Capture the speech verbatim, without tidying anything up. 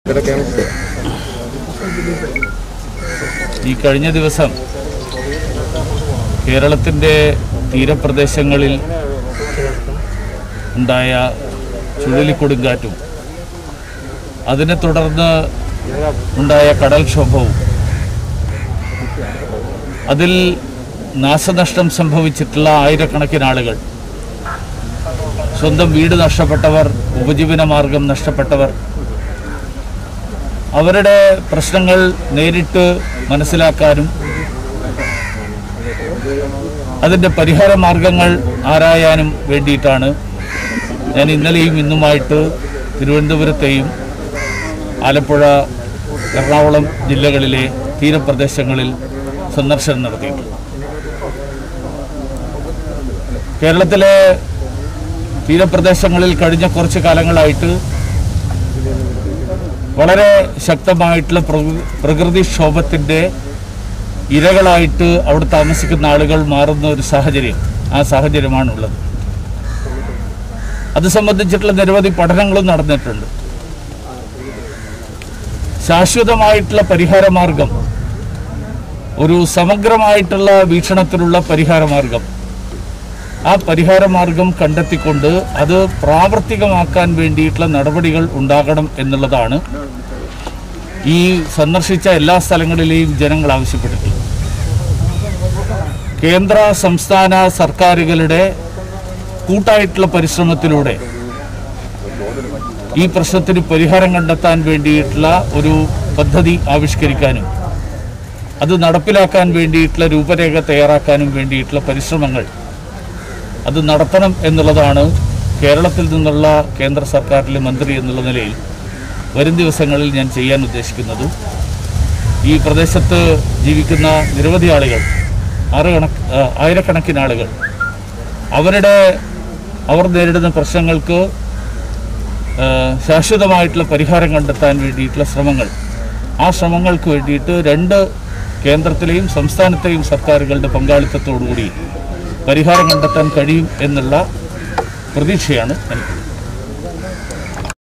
ഈ കഴിഞ്ഞ ദിവസം കേരളത്തിൻ്റെ തീരപ്രദേശങ്ങളിൽ ഉണ്ടായ ചുഴലിക്കൊടുങ്കാറ്റും അതിനെ തുടർന്ന് ഉണ്ടായ കടൽക്ഷോഭവും അതിൽ നാശനഷ്ടം സംഭവിച്ചിട്ടുള്ള ആയിരക്കണക്കിന് ആളുകൾ, സ്വന്തം വീട് നഷ്ടപ്പെട്ടവർ, ഉപജീവന മാർഗം നഷ്ടപ്പെട്ടവർ, അവരുടെ പ്രശ്നങ്ങൾ നേരിട്ട് മനസ്സിലാക്കാനും അതിൻ്റെ പരിഹാര മാർഗങ്ങൾ ആരായാനും വേണ്ടിയിട്ടാണ് ഞാൻ ഇന്നലെയും ഇന്നുമായിട്ട് തിരുവനന്തപുരത്തെയും ആലപ്പുഴ, എറണാകുളം ജില്ലകളിലെ തീരപ്രദേശങ്ങളിൽ സന്ദർശനം നടത്തിയിട്ടുള്ളത്. കേരളത്തിലെ തീരപ്രദേശങ്ങളിൽ കഴിഞ്ഞ കുറച്ച് കാലങ്ങളായിട്ട് വളരെ ശക്തമായിട്ടുള്ള പ്രകൃതിക്ഷോഭത്തിൻ്റെ ഇരകളായിട്ട് അവിടെ താമസിക്കുന്ന ആളുകൾ മാറുന്ന ഒരു സാഹചര്യം, ആ സാഹചര്യമാണുള്ളത്. അത് സംബന്ധിച്ചിട്ടുള്ള നിരവധി പഠനങ്ങളും നടന്നിട്ടുണ്ട്. ശാശ്വതമായിട്ടുള്ള പരിഹാര മാർഗം, ഒരു സമഗ്രമായിട്ടുള്ള വീക്ഷണത്തിലുള്ള പരിഹാര മാർഗം, ആ പരിഹാര മാർഗം കണ്ടെത്തിക്കൊണ്ട് അത് പ്രാവർത്തികമാക്കാൻ വേണ്ടിയിട്ടുള്ള നടപടികൾ ഉണ്ടാകണം എന്നുള്ളതാണ് ഈ സന്ദർശിച്ച എല്ലാ സ്ഥലങ്ങളിലെയും ജനങ്ങൾ ആവശ്യപ്പെട്ടിട്ടുള്ളത്. കേന്ദ്ര സംസ്ഥാന സർക്കാരുകളുടെ കൂട്ടായിട്ടുള്ള പരിശ്രമത്തിലൂടെ ഈ പ്രശ്നത്തിന് പരിഹാരം കണ്ടെത്താൻ വേണ്ടിയിട്ടുള്ള ഒരു പദ്ധതി ആവിഷ്കരിക്കാനും അത് നടപ്പിലാക്കാൻ വേണ്ടിയിട്ടുള്ള രൂപരേഖ തയ്യാറാക്കാനും വേണ്ടിയിട്ടുള്ള പരിശ്രമങ്ങൾ അത് നടത്തണം എന്നുള്ളതാണ് കേരളത്തിൽ നിന്നുള്ള കേന്ദ്ര സർക്കാരിലെ മന്ത്രി എന്നുള്ള നിലയിൽ വരും ദിവസങ്ങളിൽ ഞാൻ ചെയ്യാൻ ഉദ്ദേശിക്കുന്നത്. ഈ പ്രദേശത്ത് ജീവിക്കുന്ന നിരവധി ആളുകൾ, ആറ് കണക്ക് ആയിരക്കണക്കിന് ആളുകൾ, അവരുടെ അവർ നേരിടുന്ന പ്രശ്നങ്ങൾക്ക് ശാശ്വതമായിട്ടുള്ള പരിഹാരം കണ്ടെത്താൻ വേണ്ടിയിട്ടുള്ള ശ്രമങ്ങൾ, ആ ശ്രമങ്ങൾക്ക് വേണ്ടിയിട്ട് രണ്ട് കേന്ദ്രത്തിലെയും സംസ്ഥാനത്തെയും സർക്കാരുകളുടെ പങ്കാളിത്തത്തോടുകൂടി പരിഹാരം കണ്ടെത്താൻ കഴിയും എന്നുള്ള പ്രതീക്ഷയാണ് എനിക്ക്.